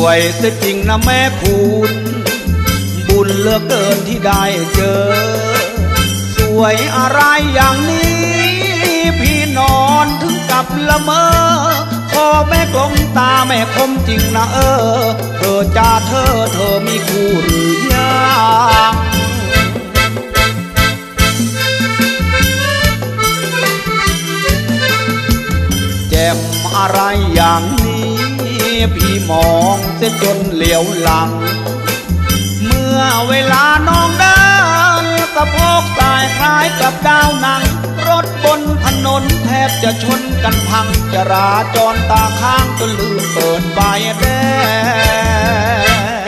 วยเสียจริงนะแม่คุณบุญเหลือเกินที่ได้เจอสวยอะไรอย่างนี้พี่นอนถึงกับละเมอขอแม่กลมตาแม่คมจริงนะเธอจ้าเธอมีคู่หรือยังแจ่มอะไรอย่างนี้พี่มองเสียจนเหลียวหลังเมื่อเวลาน้องเดินสะโพกสายคล้ายกับดาวหนังรถบนถนนแทบจะชนกันพังจราจรตาข้างจนลืมเปิดไฟแดง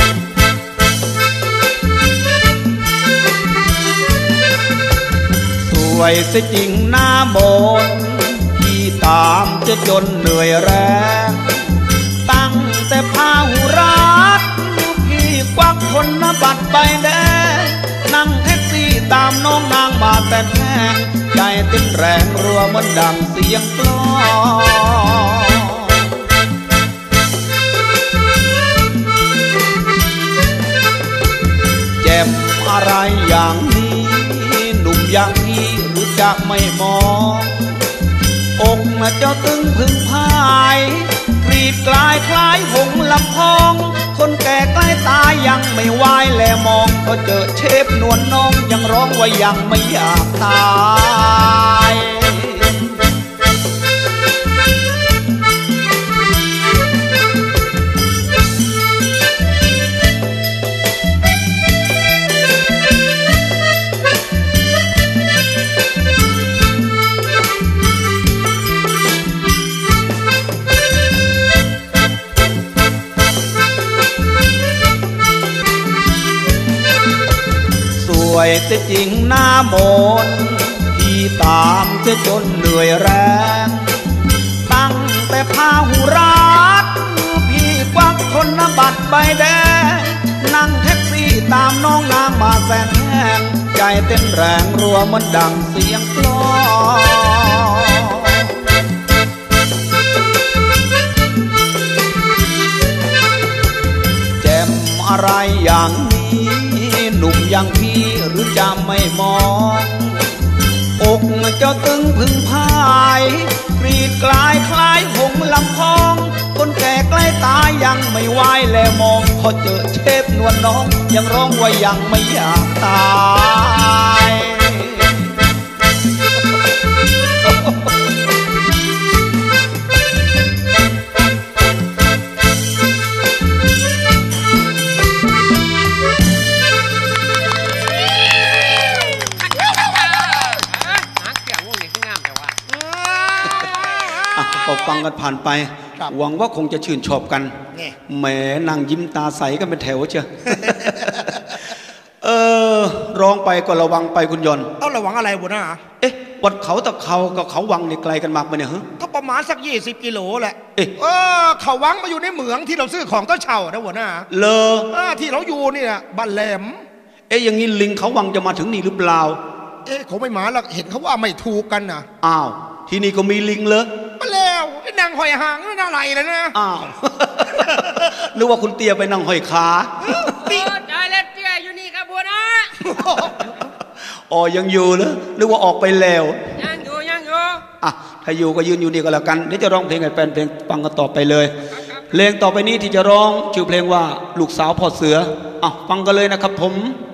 สวยเสียจริงหน้ามนพี่ตามจะจนเหนื่อยแรงตั้งแต่พาหุรักพี่ควักธนบัตรใบแดงนั่งแท็กซี่ตามน้องนางมาแต่แพงใจเต้นแรงรัวเหมือนดังเสียงกลองแจ่มอะไรอย่างนี้หนุ่มอย่างพี่รู้จักไม่มองอกเจ้าตึงพึ่งพายกรีดกลายคล้ายหงลำพองคนแก่ใกล้ตายยังไม่ไหวแลมองก็เจอเชฟนวลน้องยังร้องว่ายังไม่อยากตายสวยแต่จริงหน้ามนพี่ตามจะจนเหนื่อยแรงตั้งแต่พาหุรักพี่ควักธนบัตรใบแดงนั่งแท็กซี่ตามน้องนางมาแสนแห้งใจเต้นแรงรัวเหมือนดังเสียงกลองแจ่มอะไรอย่างนี้หนุ่มอย่างพี่หรือจะไม่มองอกเจ้าตึงพึ่งพายกรีดกลายคล้ายหงลำพองคนแก่ใกล้ตายยังไม่ไหวแลมองพอเจอเชฟนวลน้องยังร้องว่ายังไม่อยากตายฟังกันผ่านไปหวังว่าคงจะชื่นชอบกันแหมนั่งยิ้มตาใสกันเป็นแถวเชียวร้องไปก็ระวังไปคุณยนต์ต้องระวังอะไรบุญนะวัดเขาตะเขากับเขาวังนี่ไกลกันมากไหมเนี่ยก็ประมาณสัก20 กิโลแหละเขาวังมาอยู่ในเหมืองที่เราซื้อของต้นเฉานะบุญนะที่เราอยู่นี่นะบ้านแหลมอย่างนี้ลิงเขาวังจะมาถึงนี่หรือเปล่าเขาไม่มาหรอกเห็นเขาว่าไม่ถูกกันนะอ้าวที่นี่ก็มีลิงเลยมาแล้วนางหอยหางนั่นอะไรแล้วนะอ้าวนึกว่าคุณเตี้ยไปนั่งหอยขาเตี้ยได้แล้วเตี้ยอยู่นี่ครับบัวนะยังอยู่เหรอนึกว่าออกไปแล้วยังอยู่ถ้าอยู่ก็ยืนอยู่นี่ก็แล้วกันเดี๋ยวจะร้องเพลงให้แฟนเพลงฟังกันต่อไปเลยเพลงต่อไปนี้ที่จะร้องชื่อเพลงว่าลูกสาวพ่อเสือฟังกันเลยนะครับผม